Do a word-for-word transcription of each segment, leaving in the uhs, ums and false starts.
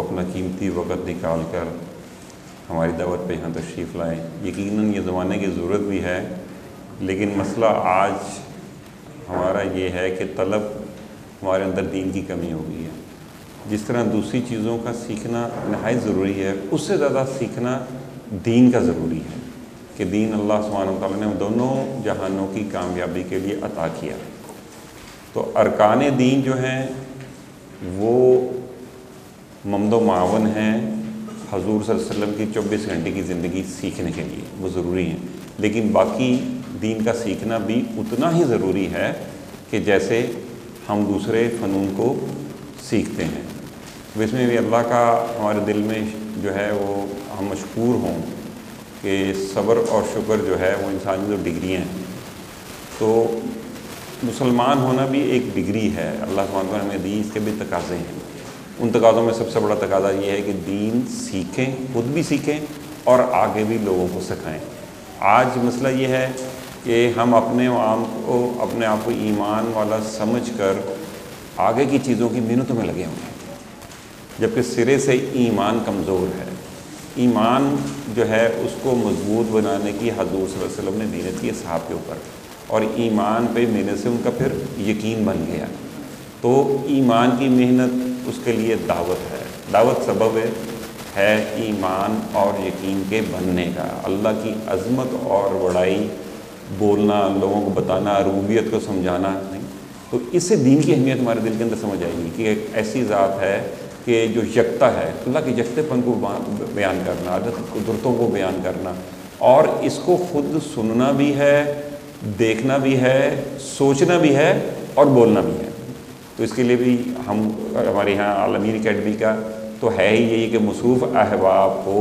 اپنا قیمتی وقت نکال کر ہماری دعوت پہ یہاں تشریف لائیں۔ یقیناً یہ زمانے کی ضرورت بھی ہے، لیکن مسئلہ آج ہمارا یہ ہے کہ طلب ہمارے اندر دین کی کمی ہو گئی ہے۔ جس طرح دوسری چیزوں کا سیکھنا نہایت ضروری ہے، اس سے زیادہ سیکھنا دین کا ضروری ہے کہ دین اللہ سبحانہ وتعالیٰ نے دونوں جہانوں کی کامیابی کے لیے عطا کیا۔ تو ارکان دین جو ہیں وہ ممد و معاون ہیں حضور صلی اللہ علیہ وسلم کی چوبیس گھنٹے کی زندگی سیکھنے کے لیے، وہ ضروری ہیں، لیکن باقی دین کا سیکھنا بھی اتنا ہی ضروری ہے کہ جیسے ہم دوسرے فنون کو سیکھتے ہیں۔ اس میں بھی اللہ کا ہمارے دل میں جو ہے وہ ہم مشکور ہوں کہ صبر اور شکر جو ہے وہ انسانی جو ڈگریاں ہیں، تو مسلمان ہونا بھی ایک ڈگری ہے۔ اللہ سبحانہ وتعالیٰ ہمیں دین کے بھی تقاضے ہیں، ان تقاضوں میں سب سے بڑا تقاضا یہ ہے کہ دین سیکھیں، خود بھی سیکھیں اور آگے بھی لوگوں کو سکھائیں۔ آج مسئلہ یہ ہے کہ ہم اپنے عام کو اپنے آپ کو ایمان والا سمجھ کر آگے کی چیزوں کی محنتوں میں لگے ہوئے ہیں، جبکہ سرے سے ایمان کمزور ہے۔ ایمان جو ہے اس کو مضبوط بنانے کی حضور صلی اللہ علیہ وسلم نے محنت کی اصحاب کے اوپر، اور ایمان پہ محنت سے ان کا پھر یقین بن گیا۔ تو ایمان کی محنت اس کے لیے دعوت ہے، دعوت سبب ہے ہے ایمان اور یقین کے بننے کا، اللہ کی عظمت اور بڑائی بولنا، لوگوں کو بتانا، ربوبیت کو سمجھانا نہیں۔ تو اس سے دین کی اہمیت ہمارے دل کے اندر سمجھ آئے گی کہ ایک ایسی ذات ہے کہ جو یکتا ہے، اللہ کے یکتے پن کو بیان کرنا، قدرتوں کو بیان کرنا، اور اس کو خود سننا بھی ہے، دیکھنا بھی ہے، سوچنا بھی ہے اور بولنا بھی ہے۔ تو اس کے لیے بھی ہم ہمارے یہاں عالمین اکیڈمی کا تو ہے ہی یہی کہ مصروف احباب کو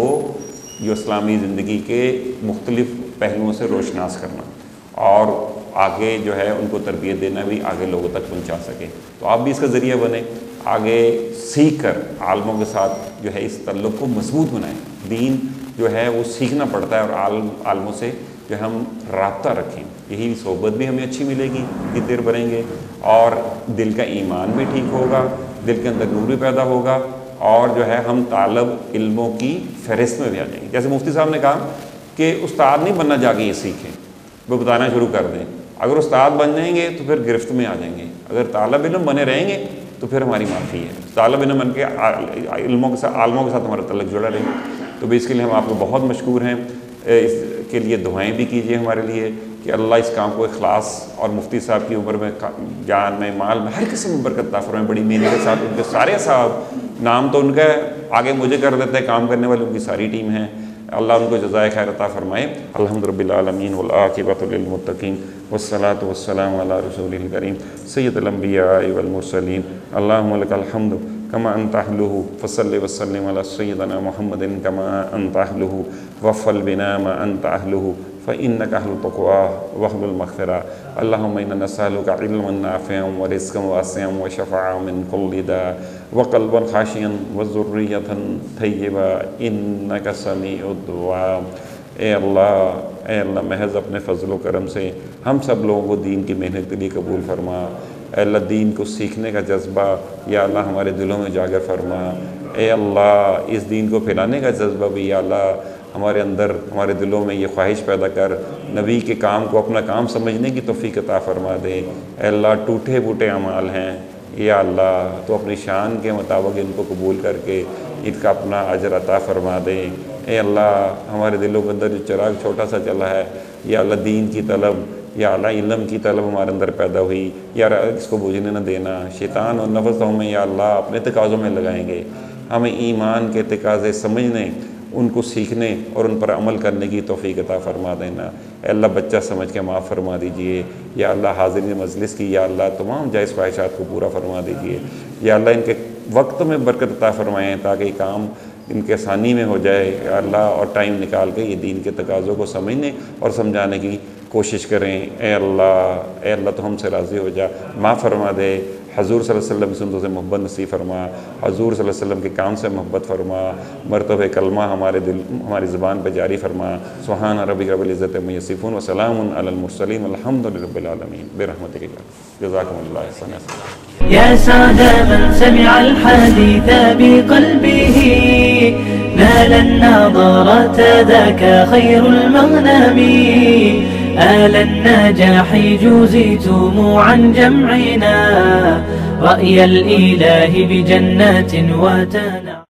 جو اسلامی زندگی کے مختلف پہلوؤں سے روشناس کرنا اور آگے جو ہے ان کو تربیت دینا بھی آگے لوگوں تک پہنچا سکے۔ تو آپ بھی اس کا ذریعہ بنیں، آگے سیکھ کر عالموں کے ساتھ جو ہے اس تعلق کو مضبوط بنائیں۔ دین جو ہے وہ سیکھنا پڑتا ہے، اور عالم عالموں سے جو ہم رابطہ رکھیں، یہی صحبت بھی ہمیں اچھی ملے گی، جتنی دیر بنیں گے، اور دل کا ایمان بھی ٹھیک ہوگا، دل کے اندر نور بھی پیدا ہوگا، اور جو ہے ہم طالب علموں کی فہرست میں بھی آ جائیں گے۔ جیسے مفتی صاحب نے کہا کہ استاد نہیں بننا جا کے یہ سیکھیں، وہ بتانا شروع کر دیں۔ اگر استاد بن جائیں گے تو پھر گرفت میں آ جائیں گے، اگر طالب علم بنے رہیں گے تو پھر ہماری معافی ہے۔ طالب علم بن کے علموں کے ساتھ عالموں کے ساتھ ہمارا تعلق جڑا رہے۔ تو بھی اس کے لیے ہم آپ کو بہت مشکور ہیں، اس کے لیے دعائیں بھی کیجیے ہمارے لیے کہ اللہ اس کام کو اخلاص اور مفتی صاحب کی عمر میں، جان میں، مال میں، ہر قسم میں برکت عطا فرمائے۔ بڑی محنت کے ساتھ ان کے سارے صاحب، نام تو ان کا آگے مجھے کر دیتا ہے، کام کرنے والے ان کی ساری ٹیم ہے، اللہ ان کو جزائے خیر عطا فرمائے۔ الحمد رب العالمین والعاقبۃ للمتقین والصلاۃ والسلام علی رسول الکریم سید الانبیاء والمرسلین۔ اللہم لک الحمد کما انت اہلہ فصل وسلم علی سیدنا محمد کما انت اہلہ وفل بنا ما انت اہلہ فإنک اہل التقوی واہل المغفرہ۔ اللہم انا نسألک علما نافعا ورزقا واسعا وشفاعا من کل داء وقلبا خاشعا وذریۃ طیبہ انک سمیع الدعاء۔ اے اللہ اے اللہ محض اپنے فضل و کرم سے ہم سب لوگوں کو دین کی محنت کے لیے قبول فرما۔ اے اللہ دین کو سیکھنے کا جذبہ یا اللہ ہمارے دلوں میں جاگر فرما۔ اے اللہ اس دین کو پھیلانے کا جذبہ بھی یا اللہ ہمارے اندر، ہمارے دلوں میں یہ خواہش پیدا کر، نبی کے کام کو اپنا کام سمجھنے کی توفیق عطا فرما دے۔ اے اللہ ٹوٹے بوٹے اعمال ہیں یا اللہ تو اپنی شان کے مطابق ان کو قبول کر کے ان کا اپنا اجر عطا فرما دے۔ اے اللہ ہمارے دلوں کے اندر جو چراغ چھوٹا سا چلا ہے یا اللہ دین کی طلب یا اللہ علم کی طلب ہمارے اندر پیدا ہوئی، یا اس کو بجھنے نہ دینا۔ شیطان اور نفس تو ہمیں یا اللہ اپنے تقاضوں میں لگائیں گے، ہمیں ایمان کے تقاضے سمجھنے، ان کو سیکھنے اور ان پر عمل کرنے کی توفیق عطا فرما دینا۔ اے اللہ بچہ سمجھ کے معاف فرما دیجئے، یا اللہ حاضرین مجلس کی یا اللہ تمام جائز خواہشات کو پورا فرما دیجئے، یا اللہ ان کے وقت میں برکت عطا فرمائیں تاکہ یہ کام ان کے آسانی میں ہو جائے یا اللہ، اور ٹائم نکال کے یہ دین کے تقاضوں کو سمجھنے اور سمجھانے کی کوشش کریں۔ اے اللہ اے اللہ تو ہم سے راضی ہو جا، معاف فرما دے۔ حضور صلی اللہ علیہ وسلم کی سنتوں سے محبت نصیب فرما، حضور صلی اللہ علیہ وسلم کے کام سے محبت فرما، مرتبہ کلمہ ہمارے دل ہماری زبان پہ جاری فرما۔ سبحان ربک رب العزت عما یصفون وسلام علی المرسلین والحمد للہ رب العالمین برحمتک جزاکم اللہ خیرا۔ يا سعد من سمع الحديث بقلبه آل النظرة ذاك خير المغنم. آل النجاح جوزيتم عن جمعنا رأي الإله بجنات وتنعم.